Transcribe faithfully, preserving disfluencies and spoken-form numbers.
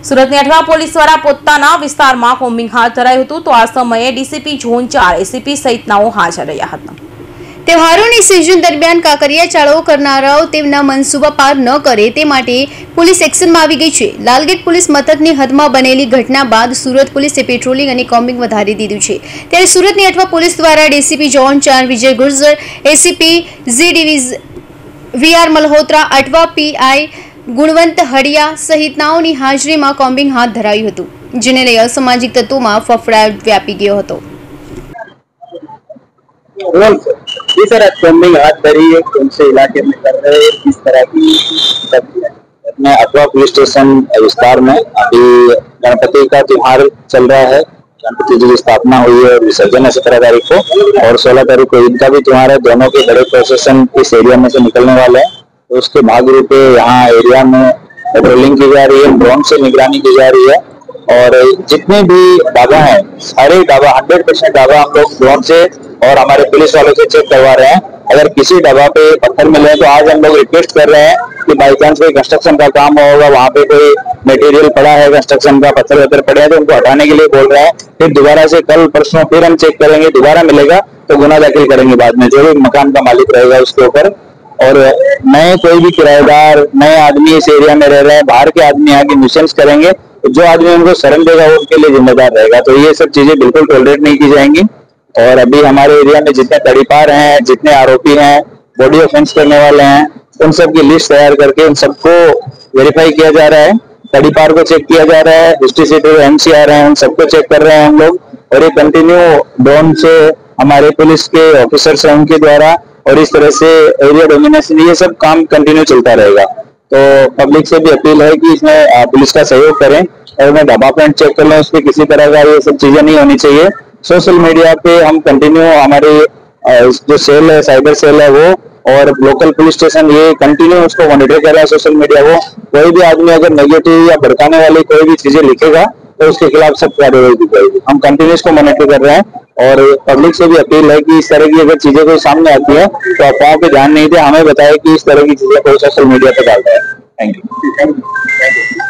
સુરતની અઠવા પોલીસ દ્વારા પોતાના વિસ્તારમાં કોમ્બિંગ હાથ ધરાયું હતું તો આ સમયે ડીસીપી ઝોન ચાર એસીપી સહિતનાઓ હાજર રહ્યા હતા। તહેવારોની સિઝન દરમિયાન કાંકરિયા ચાળો કરનારાઓ તેમના મનસૂબા પાર ન કરે તે માટે પોલીસ એક્શનમાં આવી ગઈ છે। લાલગેટ પોલીસ મથકની હદમાં બનેલી ઘટના બાદ સુરત પોલીસે પેટ્રોલિંગ અને કોમ્બિંગ વધારી દીધું છે। ત્યારે સુરતની અઠવા પોલીસ દ્વારા ડીસીપી ઝોન ચાર Vijay Gurjar, ACP G division V R Malhotra, Athwa PI Gunvant Hadiya સહિતનાઓની હાજરીમાં કોમ્બિંગ હાથ ધરાયું હતું, જેને લઈ અસામાજિક તત્વોમાં ફફડાટ વ્યાપી ગયો હતો। जी सर, कोम्बिंग हाथ धरी है, कौन से इलाके में कर रहे हैं, किस तरह की मैं अठवा पुलिस स्टेशन विस्तार में अभी गणपति का त्योहार चल रहा है। गणपति जी की स्थापना हुई है और विसर्जन है सत्रह तारीख को और सोलह तारीख को ईद का भी त्योहार है। दोनों के बड़े प्रोसेशन इस एरिया में से निकलने वाले हैं, तो उसके भाग रूप यहाँ एरिया में पेट्रोलिंग की जा रही है, ड्रोन से निगरानी की जा रही है और जितने भी ढाबा हैं सारे ढाबा हंड्रेड परसेंट ढाबा हम लोग ड्रोन से और हमारे पुलिस वालों से चेक करवा रहे हैं। अगर किसी ढाबा पे पत्थर मिले तो आज हम लोग रिक्वेस्ट कर रहे हैं कि बाई चांस कोई कंस्ट्रक्शन का काम होगा, वहाँ पे कोई मटेरियल पड़ा है कंस्ट्रक्शन का, पत्थर वत्थर पड़े हैं तो उनको हटाने के लिए बोल रहे हैं। फिर दोबारा से कल परसों फिर हम चेक करेंगे, दोबारा मिलेगा तो गुना दाखिल करेंगे बाद में, जो भी मकान का मालिक रहेगा उसके ऊपर। और नए कोई भी किराएदार नए आदमी इस एरिया में रह रहे हैं, बाहर के आदमी आके न्यूसेंस करेंगे तो जो आदमी उनको शरण देगा वो उनके लिए जिम्मेदार रहेगा। तो ये सब चीजें बिल्कुल टॉलरेट नहीं की जाएंगी। और अभी हमारे एरिया में जितने तड़ीपार हैं, जितने आरोपी हैं, बॉडी ऑफेंस करने वाले हैं, उन सब की लिस्ट तैयार करके उन सबको वेरीफाई किया जा रहा है। तड़ीपार को चेक किया जा रहा है, हिस्ट्री से एमसीआर हैं उन सबको चेक कर रहे हैं हम लोग। और ये कंटिन्यू ड्रोन से हमारे पुलिस के ऑफिसर्स हैं उनके द्वारा और इस तरह से एरिया डोमिनेशन ये सब काम कंटिन्यू चलता रहेगा। तो पब्लिक से भी अपील है कि इसमें पुलिस का सहयोग करें और मैं ढाबा पॉइंट चेक कर लूँ, उस पर किसी तरह का ये सब चीजें नहीं होनी चाहिए। सोशल मीडिया पे हम कंटिन्यू हमारे जो सेल है, साइबर सेल है वो और लोकल पुलिस स्टेशन ये कंटिन्यू उसको मॉनिटर कर रहे हैं सोशल मीडिया को। कोई भी आदमी अगर नेगेटिव या भड़काने वाली कोई भी चीजें लिखेगा तो उसके खिलाफ सख्त कार्रवाई की जाएगी। हम कंटिन्यू इसको मॉनिटर कर रहे हैं और पब्लिक से भी अपील है कि इस तरह की अगर चीजें कोई सामने आती है तो अफवाहों पे ध्यान नहीं दे, हमें बताए कि इस तरह की चीजें कोई सोशल मीडिया पे डालता है। Thank you.